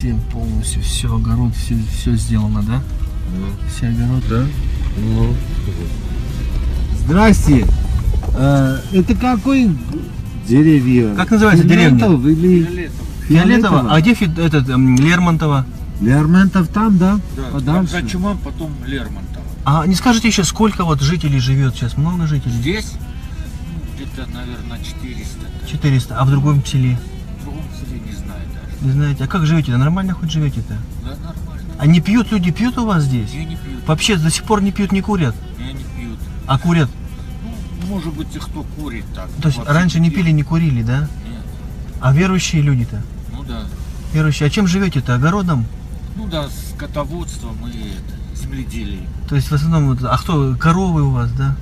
везде полностью все, огород, все сделано, да? Все огород, да? Ну. Здрасте. Это какой деревья? Как называется деревня? Или... Фиолетово? А где этот Лермонтова? Лермонтов там, да? Да, подальше. Чуман, потом Лермонтова. А не скажете еще, сколько вот жителей живет сейчас? Много жителей? Здесь где-то, наверное, 400. 400. А в другом селе? В другом селе не знаю даже. Не знаете. А как живете-то? Нормально хоть живете-то? Да, нормально. А не пьют люди? Пьют у вас здесь? Я не пьют. Вообще до сих пор не пьют, не курят? Я не пьют. А курят? Ну, может быть, и кто курит так. То есть раньше не пили, не курили, да? Нет. А верующие люди-то? Ну да. Верующие. А чем живете-то? Огородом? Ну да, скотоводством и земледелием. То есть в основном, а кто, коровы у вас, да?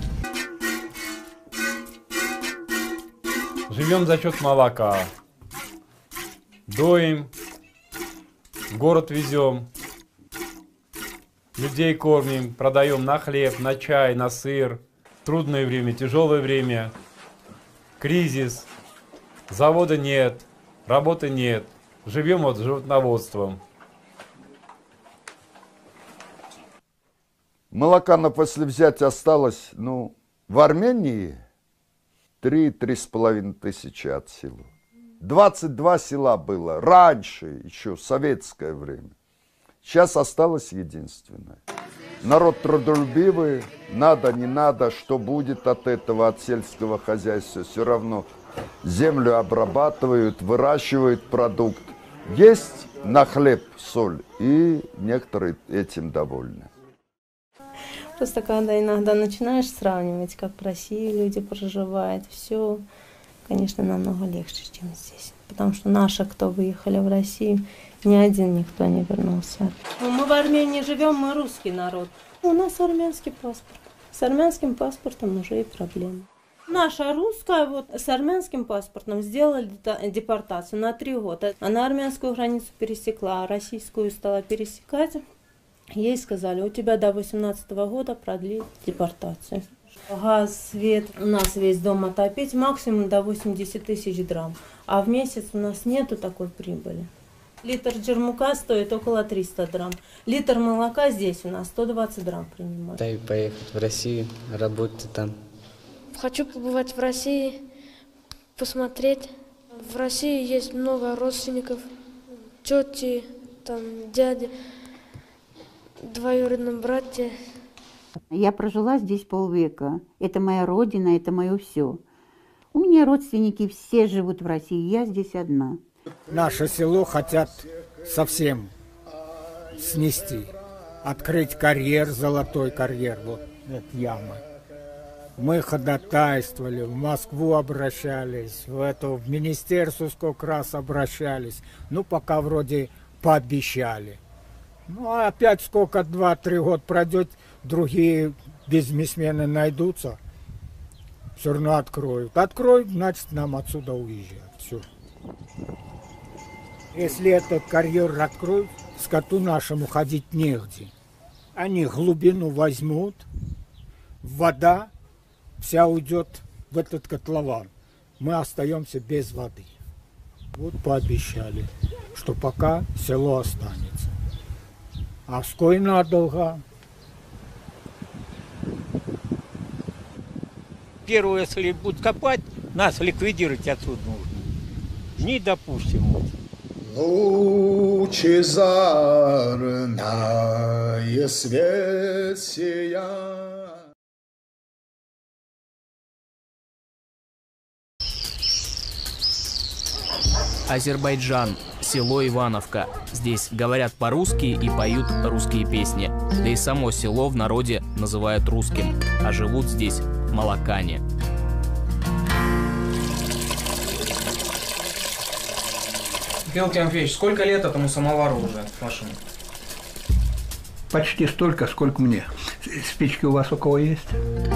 Живем за счет молока. Доим, в город везем, людей кормим, продаем на хлеб, на чай, на сыр. Трудное время, тяжелое время, кризис, завода нет, работы нет. Живем вот животноводством. Молока на послевзятие осталось, ну, в Армении 3-3,5 тысячи от села. 22 села было раньше, еще в советское время. Сейчас осталось единственное. Народ трудолюбивый, надо, не надо, что будет от этого, от сельского хозяйства, все равно землю обрабатывают, выращивают продукт. Есть на хлеб соль, и некоторые этим довольны. Просто когда иногда начинаешь сравнивать, как в России люди проживают, все, конечно, намного легче, чем здесь. Потому что наши, кто выехали в Россию, ни один никто не вернулся. Мы в Армении живем, мы русский народ. У нас армянский паспорт. С армянским паспортом уже и проблемы. Наша русская вот с армянским паспортом сделали депортацию на 3 года. Она армянскую границу пересекла, а российскую стала пересекать. Ей сказали, у тебя до 18 года продлить депортацию. Газ, свет, у нас весь дом отопить максимум до 80 тысяч драм. А в месяц у нас нету такой прибыли. Литр джермука стоит около 300 драм. Литр молока здесь у нас 120 драм принимают. Да и поехать в Россию, работать там. Хочу побывать в России, посмотреть. В России есть много родственников, тети, там, дяди, двоюродные братья. Я прожила здесь полвека. Это моя родина, это мое все. У меня родственники все живут в России, я здесь одна. Наше село хотят совсем снести. Открыть карьер, золотой карьер, вот эта яма. Мы ходатайствовали, в Москву обращались, в министерство сколько раз обращались. Ну, пока вроде пообещали. Ну, а опять сколько, 2-3 года пройдет, другие бизнесмены найдутся, все равно откроют. Откроют, значит, нам отсюда уезжать. Все. Если этот карьер откроют, скоту нашему ходить негде. Они глубину возьмут, вода вся уйдет в этот котлован. Мы остаемся без воды. Вот пообещали, что пока село останется. А сколь надолго? Первое, если будут копать, нас ликвидировать отсюда нужно. Не допустим. Лучезарная свет сия. Азербайджан, село Ивановка. Здесь говорят по-русски и поют русские песни. Да и само село в народе называют русским, а живут здесь молокане. Михаил Тимофеевич, сколько лет этому самовару уже вашему? Почти столько, сколько мне. Спички у вас у кого есть?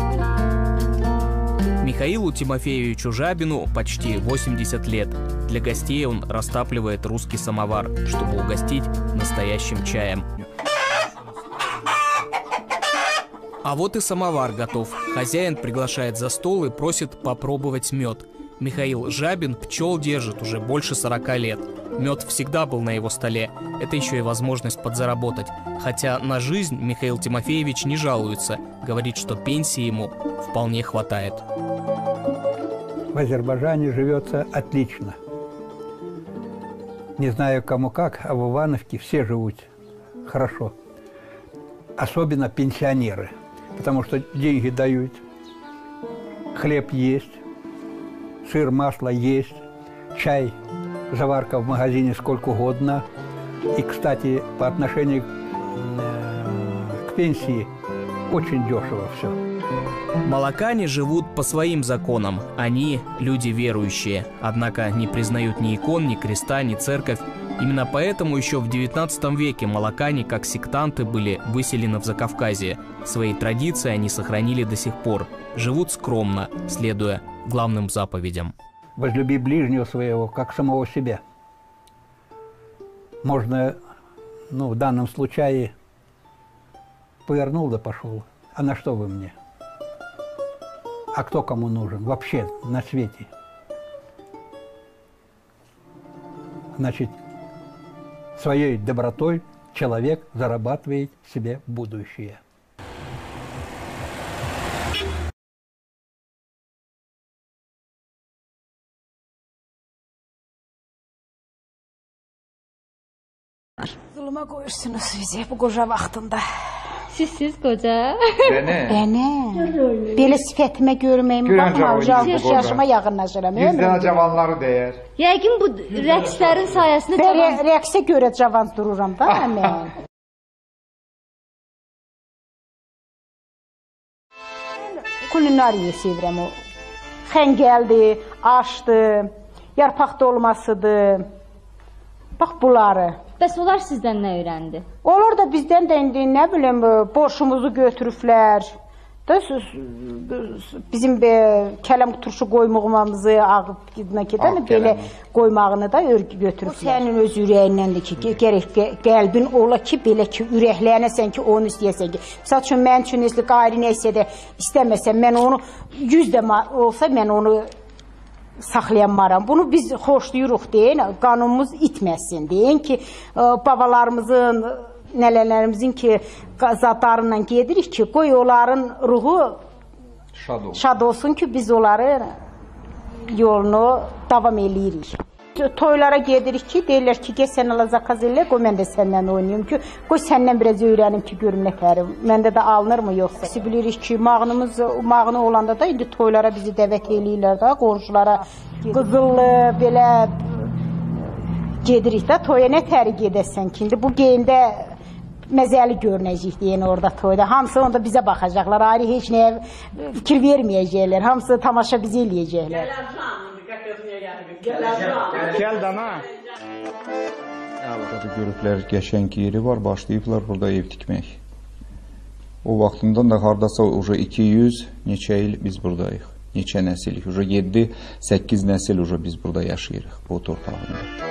Михаилу Тимофеевичу Жабину почти 80 лет. Для гостей он растапливает русский самовар, чтобы угостить настоящим чаем. А вот и самовар готов. Хозяин приглашает за стол и просит попробовать мед. Михаил Жабин пчел держит уже больше 40 лет. Мед всегда был на его столе. Это еще и возможность подзаработать. Хотя на жизнь Михаил Тимофеевич не жалуется. Говорит, что пенсии ему вполне хватает. В Азербайджане живется отлично. Не знаю кому как, а в Ивановке все живут хорошо. Особенно пенсионеры. Потому что деньги дают, хлеб есть, сыр, масло есть, чай, заварка в магазине сколько угодно. И, кстати, по отношению к пенсии очень дешево все. Малакане живут по своим законам. Они – люди верующие. Однако не признают ни икон, ни креста, ни церковь. Именно поэтому еще в 19 веке малакане, как сектанты, были выселены в Закавказье. Свои традиции они сохранили до сих пор. Живут скромно, следуя главным заповедям. Возлюби ближнего своего, как самого себя. Можно, в данном случае, повернул да пошел. А на что вы мне? А кто кому нужен вообще на свете? Значит, своей добротой человек зарабатывает себе будущее. Zuluma qoyursunuz bizi bu qoca vaxtında. Siz qoca? Bəni. Belə sifətimə görməyim, baxma, 60 yaşıma yaxınlaşıram. Yüzdən cavanları deyər. Yəqin bu rəqslərin sayəsində cavan... Rəqsə görə cavan dururam da mən. Kulinariya sevirəm o. Xəngəldir, aşdır, yarpaq dolmasıdır. Bax bunları. Bəs onlar sizdən nə öyrəndi? Onlar da bizdən də indi, nə bilim, borçumuzu götürüblər. Bizim kələm turşu qoymağımızı belə qoymağını da götürüblər. Sənin öz ürəyinəndir ki, gərək qəlbin ola ki, belə ki, ürəklənəsən ki, onu istəyəsən ki. Məsəl üçün, mən üçün qayri nəysə də istəməsəm, mən onu 100 də olsa, mən onu saxlayanmaram. Bunu biz xoşlayırıq deyin, qanunumuz itməsin deyin ki, babalarımızın, nələlərimizin ki, zadlarıyla gedirik ki, qoy onların ruhu şad olsun ki, biz onların yolunu davam eləyirik. Toylara gedirik ki, deyirlər ki, gəl sən ala zakaz elə, qoy mən də səndən oynayayım ki, qoy səndən biraz öyrənim ki, görüm nə tərim. Məndə də alınır mı, yoxsa? Biz bilirik ki, mağını olanda da indi toylara bizi dəvət eləyirlər da, qonşulara qızıllı, belə gedirik də, toya nə təri gedəsən ki, indi bu geyimdə məzəli görünəcək deyən orada toyda. Hamısı onda bizə baxacaqlar, ayrı heç nəyə fikir verməyəcəklər, hamısı tamaşa bizi eləyəcəklər. Gəl dana. Burada görüblər, qəşəng yeri var, başlayıblar burada ev tikmək. O vaxtından da haradasa 200 neçə il biz buradayıq. Neçə nəsil, 7-8 nəsil biz burada yaşayırıq bu torpağında.